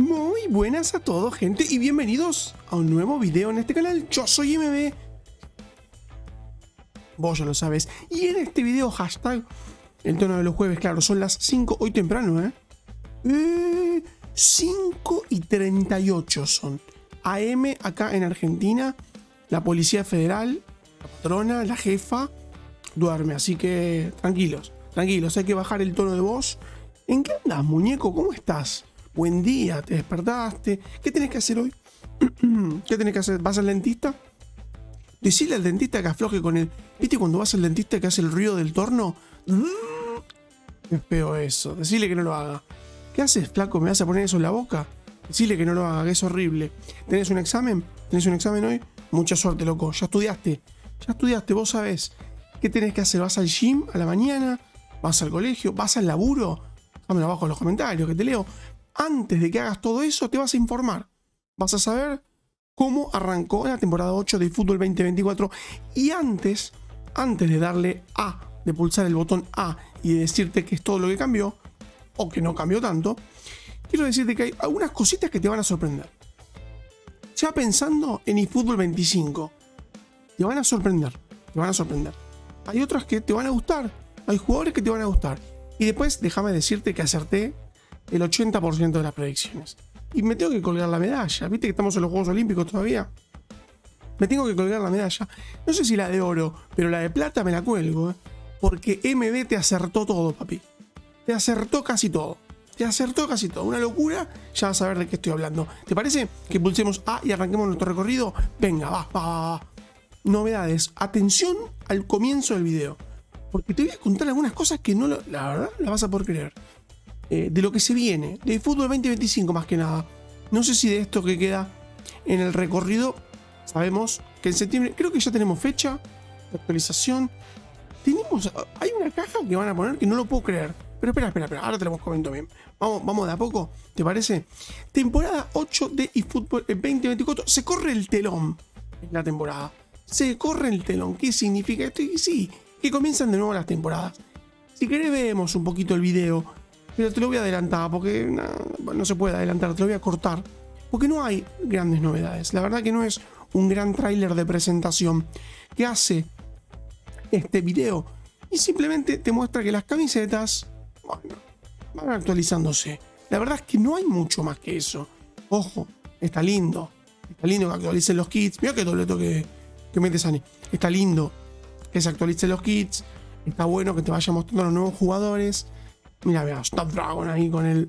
Muy buenas a todos, gente, y bienvenidos a un nuevo video en este canal. Yo soy MB. Vos ya lo sabes. Y en este video, hashtag el tono de los jueves, claro, son las 5 hoy temprano, 5:38 son. AM acá en Argentina. La Policía Federal, la patrona, la jefa, duerme. Así que tranquilos, tranquilos, hay que bajar el tono de voz. ¿En qué andas, muñeco? ¿Cómo estás? Buen día, te despertaste. ¿Qué tenés que hacer hoy? ¿Qué tenés que hacer? ¿Vas al dentista? Decile al dentista que afloje con el... ¿Viste cuando vas al dentista que hace el ruido del torno? Es feo eso. Decile que no lo haga. ¿Qué haces, flaco? ¿Me vas a poner eso en la boca? Decile que no lo haga, que es horrible. ¿Tenés un examen? ¿Tenés un examen hoy? Mucha suerte, loco. Ya estudiaste. Ya estudiaste, vos sabés. ¿Qué tenés que hacer? ¿Vas al gym a la mañana? ¿Vas al colegio? ¿Vas al laburo? Déjamelo abajo en los comentarios que te leo. Antes de que hagas todo eso, te vas a informar. Vas a saber cómo arrancó la temporada 8 de eFootball 2024. Y antes de darle A, de pulsar el botón A y de decirte que es todo lo que cambió, o que no cambió tanto, quiero decirte que hay algunas cositas que te van a sorprender. Ya pensando en eFootball 25, te van a sorprender, te van a sorprender. Hay otras que te van a gustar, hay jugadores que te van a gustar. Y después déjame decirte que acerté el 80% de las predicciones. Y me tengo que colgar la medalla. ¿Viste que estamos en los Juegos Olímpicos todavía? Me tengo que colgar la medalla. No sé si la de oro, pero la de plata me la cuelgo, porque MB te acertó todo, papi. Te acertó casi todo. Te acertó casi todo. Una locura. Ya vas a ver de qué estoy hablando. ¿Te parece que pulsemos A y arranquemos nuestro recorrido? Venga, va. Novedades. Atención al comienzo del video, porque te voy a contar algunas cosas que no, la verdad, las vas a poder creer. De lo que se viene, de eFootball 2025 más que nada. No sé si de esto que queda en el recorrido, sabemos que en septiembre, creo que ya tenemos fecha de actualización. Hay una caja que van a poner que no lo puedo creer. Pero espera, ahora te lo comento bien. Vamos de a poco, ¿te parece? Temporada 8 de eFootball 2024, se corre el telón en la temporada. Se corre el telón, ¿qué significa esto? Y sí, que comienzan de nuevo las temporadas. Si querés vemos un poquito el video, pero te lo voy a adelantar porque no se puede adelantar, te lo voy a cortar porque no hay grandes novedades. La verdad que no es un gran tráiler de presentación que hace este video y simplemente te muestra que las camisetas, bueno, van actualizándose. La verdad es que no hay mucho más que eso. Ojo, está lindo que actualicen los kits. Mira qué dobleto que mete Sani. Está lindo que se actualicen los kits. Está bueno que te vaya mostrando los nuevos jugadores. Mira, Snapdragon ahí con el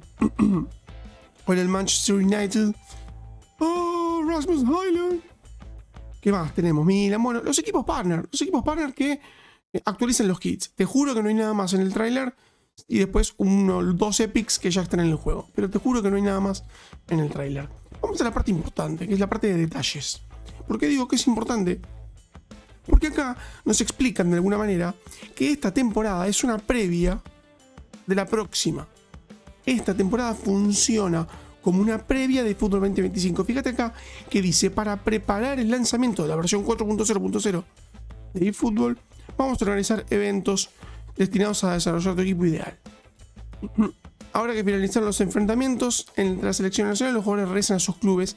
Manchester United. Oh, Rasmus Højlund. ¿Qué más tenemos? Mira, bueno, los equipos partner que actualizan los kits. Te juro que no hay nada más en el tráiler. Y después dos epics que ya están en el juego. Pero te juro que no hay nada más en el tráiler. Vamos a la parte importante, que es la parte de detalles. ¿Por qué digo que es importante? Porque acá nos explican de alguna manera que esta temporada es una previa de la próxima. Esta temporada funciona como una previa de eFootball 2025. Fíjate acá que dice: para preparar el lanzamiento de la versión 4.0.0 de eFootball, vamos a organizar eventos destinados a desarrollar tu equipo ideal. Ahora que finalizaron los enfrentamientos entre la selección nacional, los jugadores regresan a sus clubes.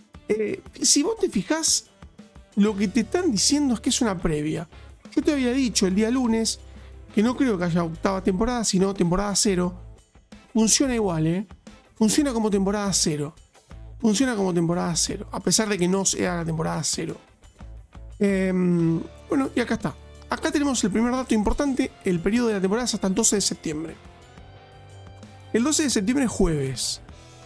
Si vos te fijás, lo que te están diciendo es que es una previa. Yo te había dicho el día lunes que no creo que haya octava temporada, sino temporada 0. Funciona igual, funciona como temporada 0. Funciona como temporada 0, a pesar de que no sea la temporada 0. Bueno, y acá está. Acá tenemos el primer dato importante. El periodo de la temporada es hasta el 12 de septiembre. El 12 de septiembre es jueves.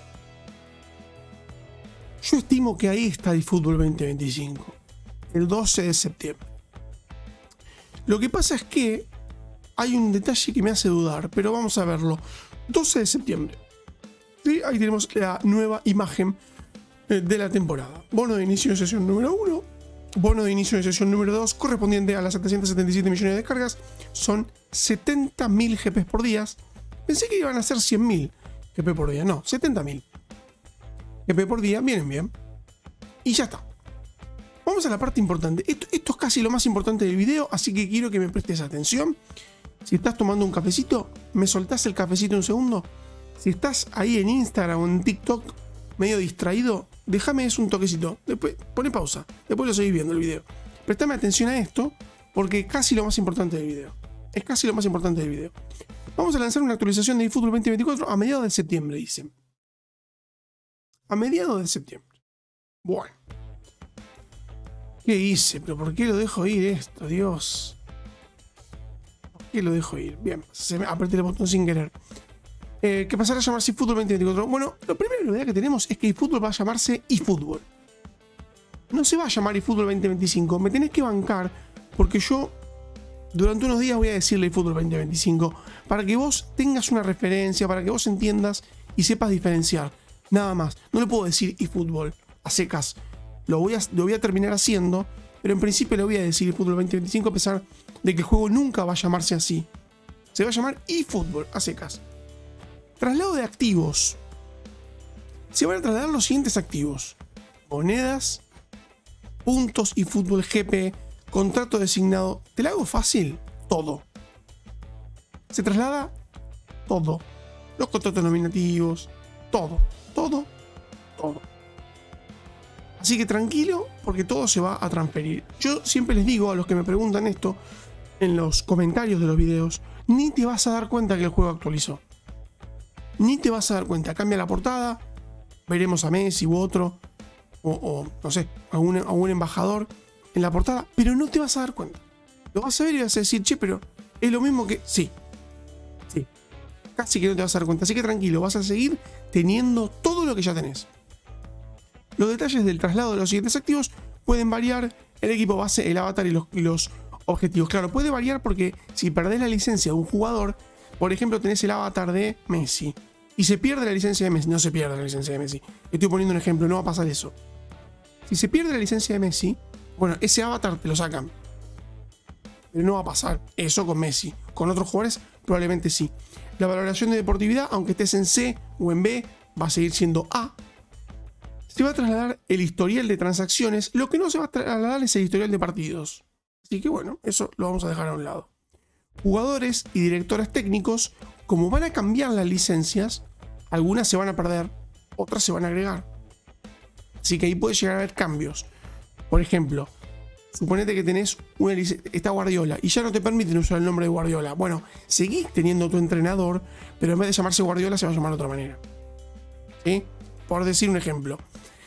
Yo estimo que ahí está eFootball 2025. El 12 de septiembre. Lo que pasa es que hay un detalle que me hace dudar, pero vamos a verlo. 12 de septiembre. ¿Sí? Ahí tenemos la nueva imagen de la temporada. Bono de inicio de sesión número 1. Bono de inicio de sesión número 2, correspondiente a las 777 millones de descargas. Son 70.000 GP por día. Pensé que iban a ser 100.000 GP por día. No, 70.000 GP por día. Vienen bien. Y ya está. Vamos a la parte importante. Esto es casi lo más importante del video, así que quiero que me prestes atención. Si estás tomando un cafecito, ¿me soltás el cafecito un segundo? Si estás ahí en Instagram o en TikTok medio distraído, déjame un toquecito. Después, pone pausa. Después lo seguís viendo el video. Prestame atención a esto, porque es casi lo más importante del video. Es casi lo más importante del video. Vamos a lanzar una actualización de eFootball 2024 a mediados de septiembre, dicen. A mediados de septiembre. Bueno. ¿Qué hice? ¿Pero por qué lo dejo ir esto? Dios. ¿Por qué lo dejo ir? Bien, apreté el botón sin querer. ¿Qué pasará a llamarse eFootball 2024? Bueno, la primera novedad que tenemos es que eFootball va a llamarse eFootball. No se va a llamar eFootball 2025. Me tenés que bancar porque yo durante unos días voy a decirle eFootball 2025 para que vos tengas una referencia, para que vos entiendas y sepas diferenciar. Nada más. No le puedo decir eFootball a secas. Lo voy a terminar haciendo, pero en principio le voy a decir eFootball 2025 a pesar de que el juego nunca va a llamarse así. Se va a llamar eFootball a secas. Traslado de activos. Se van a trasladar los siguientes activos: monedas, puntos y fútbol GP, contrato designado. ¿Te la hago fácil? Todo. Se traslada todo. Los contratos nominativos, todo. Así que tranquilo, porque todo se va a transferir. Yo siempre les digo a los que me preguntan esto en los comentarios de los videos, ni te vas a dar cuenta que el juego actualizó. Ni te vas a dar cuenta. Cambia la portada, veremos a Messi u otro, o no sé, a un embajador en la portada, pero no te vas a dar cuenta. Lo vas a ver y vas a decir, che, pero es lo mismo que... Sí. Casi que no te vas a dar cuenta. Así que tranquilo, vas a seguir teniendo todo lo que ya tenés. Los detalles del traslado de los siguientes activos pueden variar: el equipo base, el avatar y los objetivos. Claro, puede variar porque si perdés la licencia de un jugador, por ejemplo, tenés el avatar de Messi y se pierde la licencia de Messi. No se pierde la licencia de Messi. Estoy poniendo un ejemplo, no va a pasar eso. Si se pierde la licencia de Messi, bueno, ese avatar te lo sacan. Pero no va a pasar eso con Messi. Con otros jugadores probablemente sí. La valoración de deportividad, aunque estés en C o en B, va a seguir siendo A. Se va a trasladar el historial de transacciones. Lo que no se va a trasladar es el historial de partidos. Así que bueno, eso lo vamos a dejar a un lado. Jugadores y directores técnicos, como van a cambiar las licencias, algunas se van a perder, otras se van a agregar. Así que ahí puede llegar a haber cambios. Por ejemplo, suponete que tenés está Guardiola y ya no te permiten usar el nombre de Guardiola. Bueno, seguís teniendo tu entrenador, pero en vez de llamarse Guardiola se va a llamar de otra manera. ¿Sí? Por decir un ejemplo.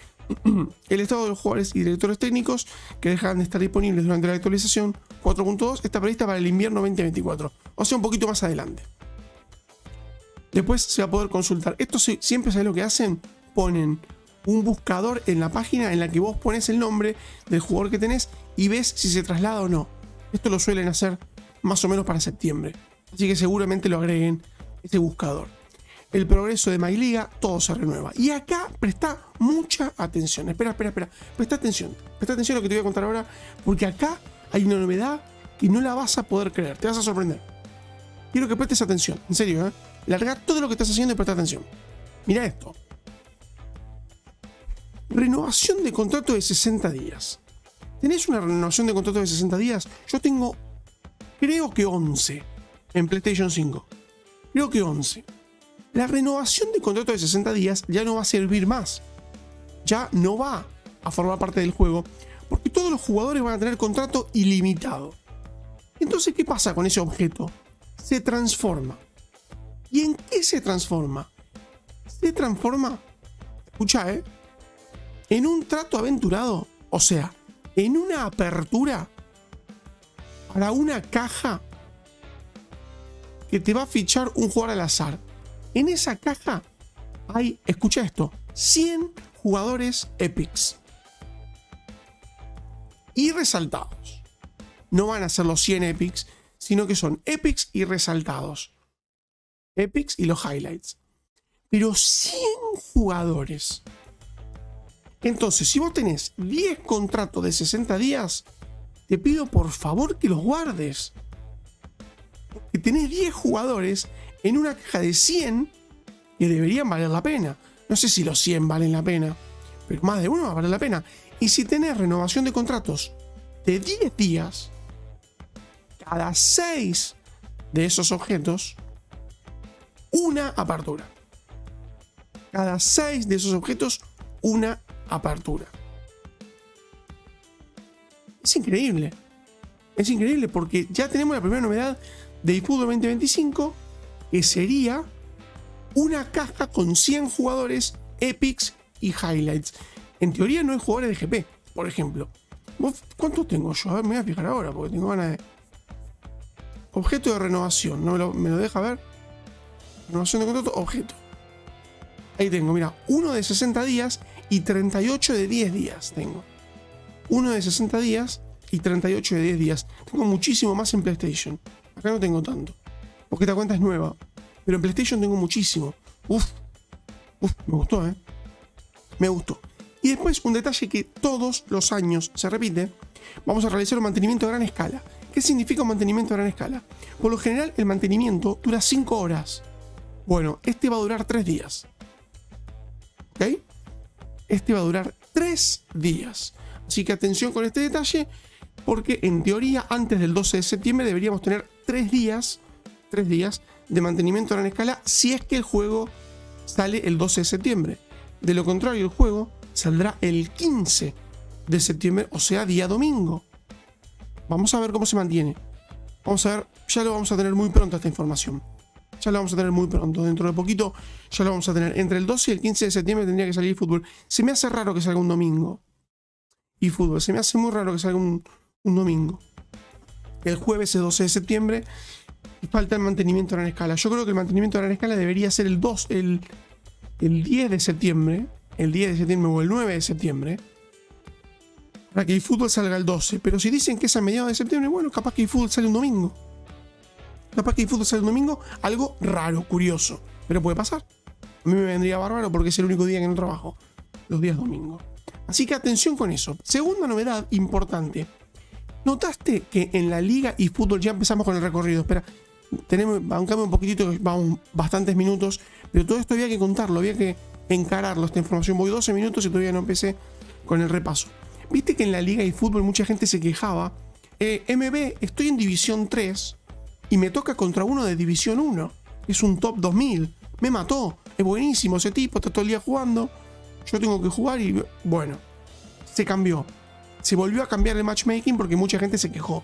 El estado de los jugadores y directores técnicos que dejan de estar disponibles durante la actualización 4.2 está prevista para el invierno 2024. O sea, un poquito más adelante. Después se va a poder consultar. Esto siempre, ¿sabes lo que hacen? Ponen un buscador en la página en la que vos pones el nombre del jugador que tenés y ves si se traslada o no. Esto lo suelen hacer más o menos para septiembre. Así que seguramente lo agreguen ese buscador. El progreso de MyLiga, todo se renueva. Y acá presta mucha atención. Espera. Presta atención a lo que te voy a contar ahora, porque acá hay una novedad que no la vas a poder creer. Te vas a sorprender. Quiero que prestes atención. En serio, ¿eh? Larga todo lo que estás haciendo y presta atención. Mira esto. Renovación de contrato de 60 días. ¿Tenés una renovación de contrato de 60 días? Yo tengo, creo que 11 en PlayStation 5. Creo que 11. La renovación de contrato de 60 días ya no va a servir más. Ya no va a formar parte del juego, porque todos los jugadores van a tener contrato ilimitado. Entonces, ¿qué pasa con ese objeto? Se transforma. ¿Y en qué se transforma? Se transforma, escucha, en un trato aventurado, o sea, en una apertura para una caja que te va a fichar un jugador al azar. En esa caja hay, escucha esto, 100 jugadores epics. Y resaltados. No van a ser los 100 epics, sino que son epics y resaltados. Epics y los highlights. Pero 100 jugadores. Entonces, si vos tenés 10 contratos de 60 días, te pido por favor que los guardes. Porque tenés 10 jugadores en una caja de 100 que deberían valer la pena. No sé si los 100 valen la pena, pero más de uno va a valer la pena. Y si tenés renovación de contratos de 10 días, cada 6 de esos objetos, una apertura. Cada 6 de esos objetos, una apertura. Es increíble. Es increíble porque ya tenemos la primera novedad de eFootball 2025, que sería una caja con 100 jugadores, epics y highlights. En teoría no hay jugadores de GP, por ejemplo. ¿Cuántos tengo yo? A ver, me voy a fijar ahora porque tengo ganas de... Objeto de renovación, ¿no? ¿Me lo deja ver? Renovación de contrato, objeto. Ahí tengo, mira, uno de 60 días y 38 de 10 días tengo. Uno de 60 días y 38 de 10 días. Tengo muchísimo más en PlayStation. Acá no tengo tanto, porque esta cuenta es nueva. Pero en PlayStation tengo muchísimo. Uf, me gustó, ¿eh? Me gustó. Y después un detalle que todos los años se repite. Vamos a realizar un mantenimiento a gran escala. ¿Qué significa un mantenimiento a gran escala? Por lo general el mantenimiento dura 5 horas. Bueno, este va a durar 3 días. ¿Ok? Este va a durar 3 días. Así que atención con este detalle, porque en teoría antes del 12 de septiembre deberíamos tener 3 días de mantenimiento a gran escala si es que el juego sale el 12 de septiembre. De lo contrario, el juego saldrá el 15 de septiembre, o sea, día domingo. Vamos a ver cómo se mantiene. Vamos a ver, ya lo vamos a tener muy pronto esta información. Ya lo vamos a tener muy pronto, dentro de poquito ya lo vamos a tener. Entre el 12 y el 15 de septiembre tendría que salir eFootball. Se me hace raro que salga un domingo. eFootball, se me hace muy raro que salga un domingo. El jueves es 12 de septiembre y falta el mantenimiento a gran escala. Yo creo que el mantenimiento a gran escala debería ser el 10 de septiembre. El 10 de septiembre o el 9 de septiembre. Para que eFootball salga el 12. Pero si dicen que es a mediados de septiembre, bueno, capaz que eFootball sale un domingo. Capaz que eFootball sale un domingo, algo raro, curioso. Pero puede pasar. A mí me vendría bárbaro porque es el único día que no trabajo. Los días domingos. Así que atención con eso. Segunda novedad importante. ¿Notaste que en la liga eFootball ya empezamos con el recorrido? Espera, bancame un poquitito, vamos bastantes minutos. Pero todo esto había que contarlo, había que encararlo, esta información. Voy 12 minutos y todavía no empecé con el repaso. Viste que en la liga eFootball mucha gente se quejaba. MB, estoy en División 3 y me toca contra uno de División 1. Es un top 2000. Me mató. Es buenísimo ese tipo, está todo el día jugando. Yo tengo que jugar y bueno, se cambió. Se volvió a cambiar el matchmaking porque mucha gente se quejó.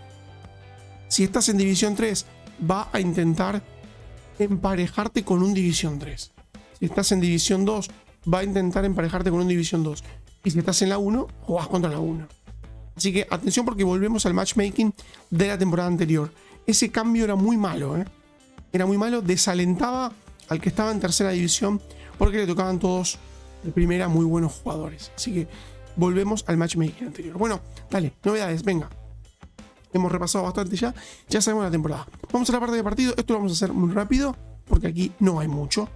Si estás en División 3, va a intentar emparejarte con un División 3. Si estás en División 2, va a intentar emparejarte con un División 2. Y si estás en la 1, jugás contra la 1. Así que atención porque volvemos al matchmaking de la temporada anterior. Ese cambio era muy malo, ¿eh? Era muy malo, desalentaba al que estaba en tercera división porque le tocaban todos de primera muy buenos jugadores. Así que volvemos al matchmaking anterior. Bueno, dale, novedades, venga. Hemos repasado bastante ya sabemos la temporada. Vamos a la parte de partido, esto lo vamos a hacer muy rápido porque aquí no hay mucho.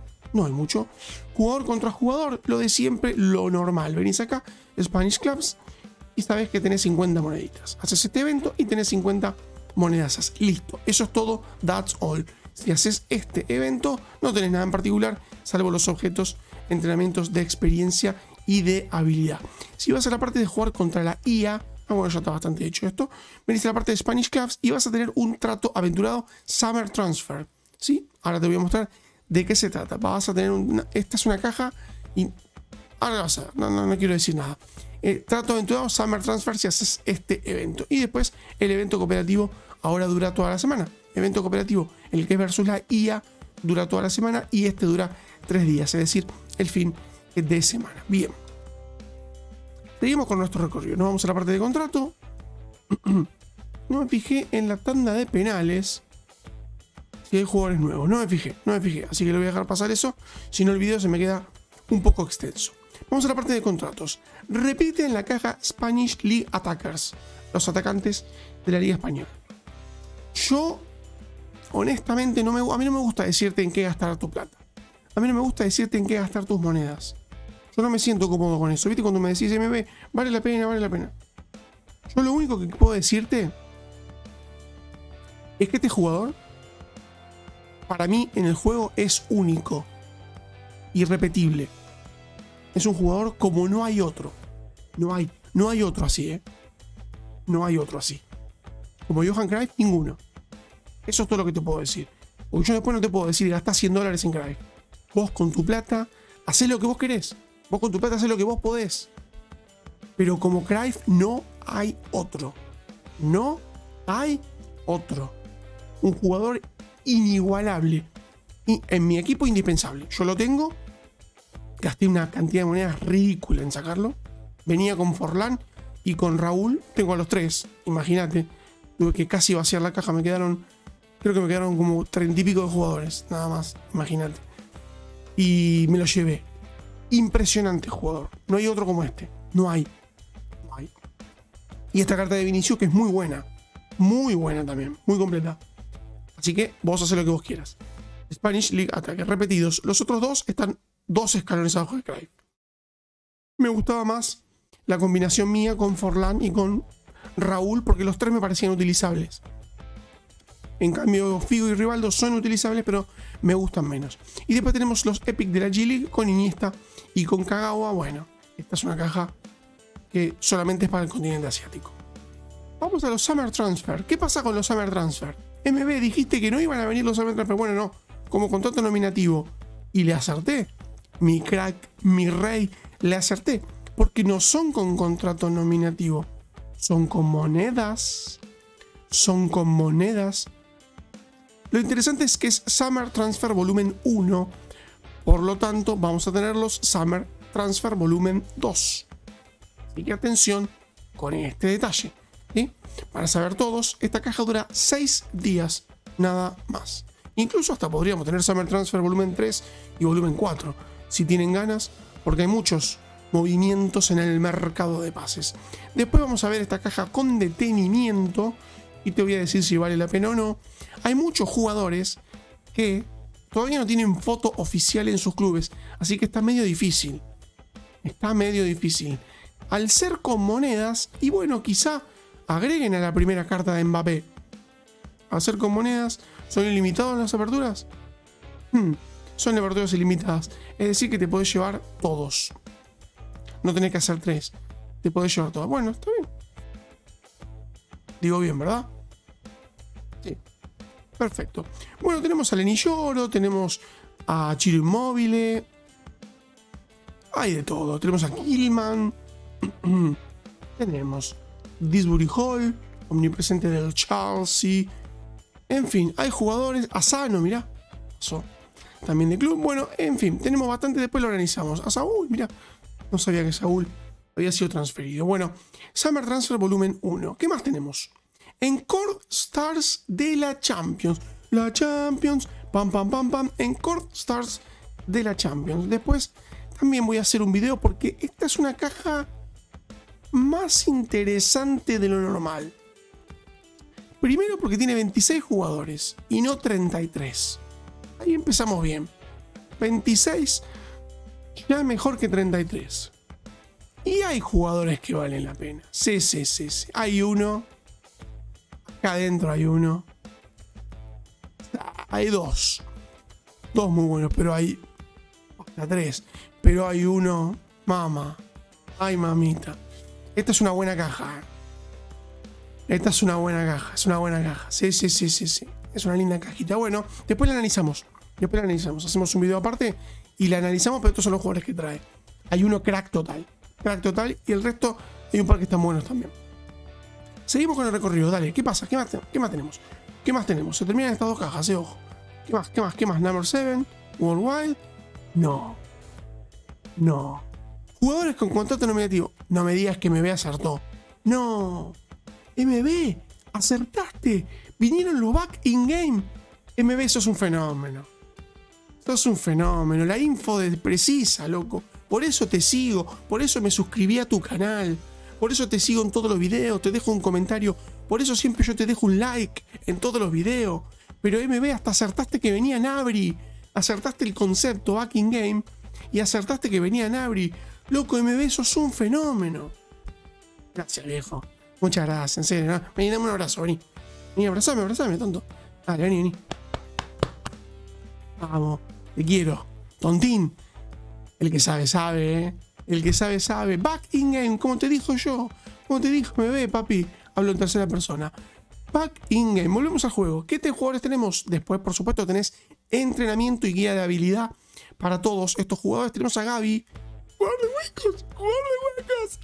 Jugador contra jugador, lo de siempre, lo normal. Venís acá, Spanish Clubs, y sabés que tenés 50 moneditas. Haces este evento y tenés 50 monedazas. Listo, eso es todo, that's all. Si haces este evento, no tenés nada en particular, salvo los objetos, entrenamientos de experiencia y de habilidad. Si vas a la parte de jugar contra la IA, bueno, ya está bastante hecho esto, venís a la parte de Spanish Clubs y vas a tener un trato aventurado Summer Transfer. ¿Sí? Ahora te voy a mostrar de qué se trata. Vas a tener esta es una caja y ahora vas a ver, no quiero decir nada. Trato aventurado Summer Transfer si haces este evento. Y después el evento cooperativo ahora dura toda la semana. Evento cooperativo, el que es versus la IA, dura toda la semana y este dura 3 días, es decir, el fin de semana. Bien. Seguimos con nuestro recorrido. Nos vamos a la parte de contrato. No me fijé en la tanda de penales si hay jugadores nuevos. No me fijé. Así que le voy a dejar pasar eso. Si no, el video se me queda un poco extenso. Vamos a la parte de contratos. Repite en la caja Spanish League Attackers. Los atacantes de la Liga Española. Yo, honestamente, a mí no me gusta decirte en qué gastar tu plata. A mí no me gusta decirte en qué gastar tus monedas. Yo no me siento cómodo con eso. ¿Viste? Cuando me decís MB, vale la pena. Yo lo único que puedo decirte es que este jugador, para mí, en el juego es único. Irrepetible. Es un jugador como no hay otro. No hay otro así, ¿eh? No hay otro así. Como Johan Cruyff, ninguno. Eso es todo lo que te puedo decir. Porque yo después no te puedo decir, gastás $100 en Cruyff. Vos con tu plata, hacés lo que vos querés. Vos con tu plata haces lo que vos podés. Pero como Cruyff no hay otro. No hay otro. Un jugador inigualable. Y en mi equipo indispensable. Yo lo tengo. Gasté una cantidad de monedas ridícula en sacarlo. Venía con Forlán y con Raúl. Tengo a los tres. Imagínate. Tuve que casi vaciar la caja. Creo que me quedaron como 30 y pico de jugadores. Nada más. Imagínate. Y me lo llevé. Impresionante jugador. No hay otro como este. No hay. No hay. Y esta carta de Vinicius que es muy buena. Muy buena también. Muy completa. Así que vos haces lo que vos quieras. Spanish League ataques repetidos. Los otros dos están 2 escalones abajo de Cruyff. Me gustaba más la combinación mía con Forlán y con Raúl porque los tres me parecían utilizables. En cambio, Figo y Rivaldo son utilizables, pero me gustan menos. Y después tenemos los Epic de la G-League con Iniesta y con Kagawa. Bueno, esta es una caja que solamente es para el continente asiático. Vamos a los Summer Transfer. ¿Qué pasa con los Summer Transfer? MB, dijiste que no iban a venir los Summer Transfer. Bueno, no. Como contrato nominativo. Y le acerté. Mi crack, mi rey, le acerté. Porque no son con contrato nominativo. Son con monedas. Son con monedas. Lo interesante es que es Summer Transfer Volumen 1. Por lo tanto, vamos a tener los Summer Transfer Volumen 2. Así que atención con este detalle. ¿Sí? Para saber todos, esta caja dura 6 días. Nada más. Incluso hasta podríamos tener Summer Transfer Volumen 3 y Volumen 4. Si tienen ganas, porque hay muchos movimientos en el mercado de pases. Después vamos a ver esta caja con detenimiento. Y te voy a decir si vale la pena o no. Hay muchos jugadores que todavía no tienen foto oficial en sus clubes. Así que está medio difícil. Está medio difícil. Al ser con monedas, y bueno, quizá agreguen a la primera carta de Mbappé. Al ser con monedas, ¿son ilimitadas las aperturas? Son aperturas ilimitadas. Es decir, que te podés llevar todos. No tenés que hacer 3. Te podés llevar todos. Bueno, está bien. Digo bien, ¿verdad? Sí. Perfecto. Bueno, tenemos a Lenny Lloro, tenemos a Chiro Immobile. Hay de todo. Tenemos a Killman. Tenemos Disbury Hall, omnipresente del Chelsea. En fin, hay jugadores. Asano, mirá. Eso. También de club. Bueno, en fin, tenemos bastante. Después lo organizamos. A Saúl, mirá. No sabía que Saúl había sido transferido. Bueno, Summer Transfer Volumen 1. ¿Qué más tenemos? Encore Stars de la Champions. La Champions. Pam, pam, pam, pam. Encore Stars de la Champions. Después también voy a hacer un video porque esta es una caja más interesante de lo normal. Primero porque tiene 26 jugadores y no 33. Ahí empezamos bien. 26 ya mejor que 33. Y hay jugadores que valen la pena. Sí. Hay uno. Acá adentro hay uno. Hay dos. Dos muy buenos, pero hay hasta 3. Pero hay uno. Mamá. Ay, mamita. Esta es una buena caja. Esta es una buena caja. Es una buena caja. Sí. Es una linda cajita. Bueno, después la analizamos. Hacemos un video aparte y la analizamos, pero estos son los jugadores que trae. Hay uno crack total. Y el resto hay un par que están buenos también. Seguimos con el recorrido. Dale, ¿qué pasa? ¿Qué más tenemos? Se terminan estas dos cajas, ojo. ¿Qué más? Number 7, Worldwide. No. Jugadores con contrato nominativo. No me digas que MB acertó. No. MB, acertaste. Vinieron los back in game. MB, eso es un fenómeno. La info es precisa, loco. Por eso te sigo. Por eso me suscribí a tu canal. Por eso te sigo en todos los videos. Te dejo un comentario. Por eso siempre yo te dejo un like en todos los videos. Pero MB, hasta acertaste que venía Nabri. Acertaste el concepto back in game. Y acertaste que venía Nabri. Loco, MB, eso es un fenómeno. Gracias, viejo. Muchas gracias, en serio, ¿no? Vení, dame un abrazo, vení. Vení, abrazame, tonto. Dale, vení. Vamos, te quiero. Tontín. El que sabe, sabe, ¿eh? El que sabe, sabe. Back in game, como te dijo yo. Como te dijo, me ve, papi. Hablo en tercera persona. Back in game. Volvemos al juego. ¿Qué jugadores tenemos? Después, por supuesto, tenés entrenamiento y guía de habilidad para todos estos jugadores. Tenemos a Gaby. ¡Wow! Jugador de huecos. Jugador de huecos.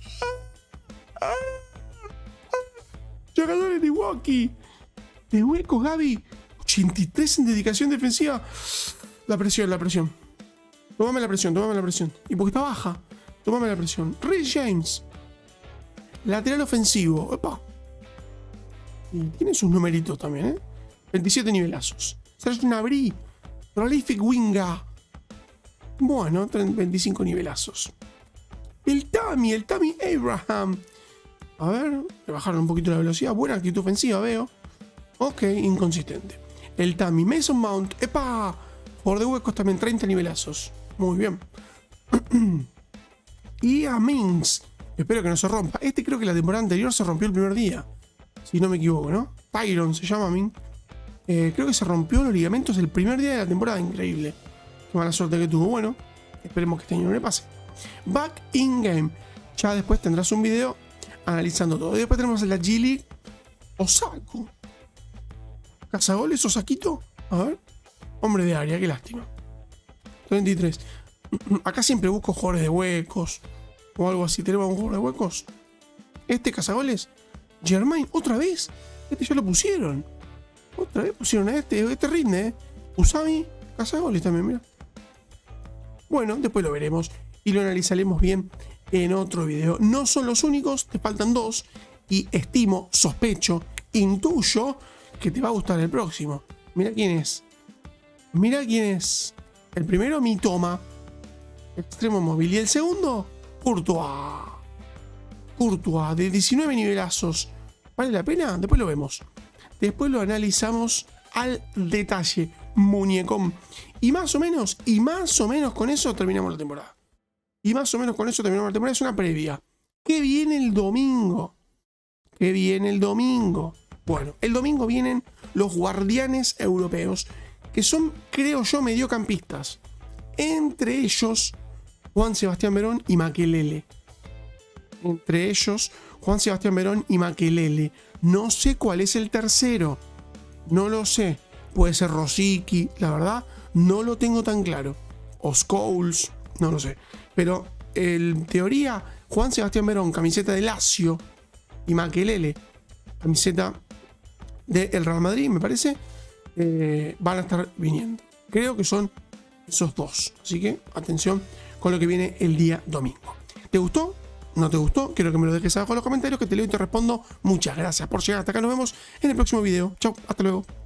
Jugador de Milwaukee. De huecos, Gaby. 83 en dedicación defensiva. La presión. Tómame la presión. Y porque está baja. Tómame la presión. Rhys James. Lateral ofensivo. Epa. Y tiene sus numeritos también, ¿eh? 27 nivelazos. Serge Gnabry. Prolific Winga. Bueno, 25 nivelazos. El Tammy Abraham. A ver, le bajaron un poquito la velocidad. Buena actitud ofensiva, veo. Ok, inconsistente. El Tammy Mason Mount. ¡Epa! Por de huecos también, 30 nivelazos. Muy bien. Y a Mings. Espero que no se rompa. Este creo que la temporada anterior se rompió el primer día. Si no me equivoco, ¿no? Tyron se llama Mings. Creo que se rompió los ligamentos el primer día de la temporada. Increíble. Qué mala suerte que tuvo. Bueno, esperemos que este año no le pase. Back in game. Ya después tendrás un video analizando todo. Y después tenemos en la G League Osako. ¿Cazagoles Osaquito? A ver. Hombre de área, qué lástima. 33. Acá siempre busco jugadores de huecos o algo así. ¿Tenemos un jugador de huecos? Este cazagoles. Germain, ¿otra vez? Este ya lo pusieron. Otra vez pusieron a este. Este rinde, ¿eh? Usami, cazagoles también, mira. Bueno, después lo veremos y lo analizaremos bien en otro video. No son los únicos, te faltan dos. Y estimo, sospecho, intuyo que te va a gustar el próximo. Mira quién es. Mira quién es. El primero, Mitoma. Extremo móvil. Y el segundo, Courtois. Courtois, de 19 nivelazos. ¿Vale la pena? Después lo vemos. Después lo analizamos al detalle. Muñecón. Y más o menos con eso terminamos la temporada. Es una previa. ¿Qué viene el domingo? Bueno, el domingo vienen los guardianes europeos, que son, creo yo, mediocampistas. Entre ellos, Juan Sebastián Verón y Makelele. No sé cuál es el tercero. No lo sé. Puede ser Rosicky, la verdad, no lo tengo tan claro. O Scholes, no lo sé. Pero en teoría, Juan Sebastián Verón, camiseta de Lazio, y Makelele, camiseta del Real Madrid, me parece, van a estar viniendo. Creo que son esos dos. Así que atención con lo que viene el día domingo. ¿Te gustó? ¿No te gustó? Quiero que me lo dejes abajo en los comentarios, que te leo y te respondo. Muchas gracias por llegar hasta acá. Nos vemos en el próximo video. Chau, hasta luego.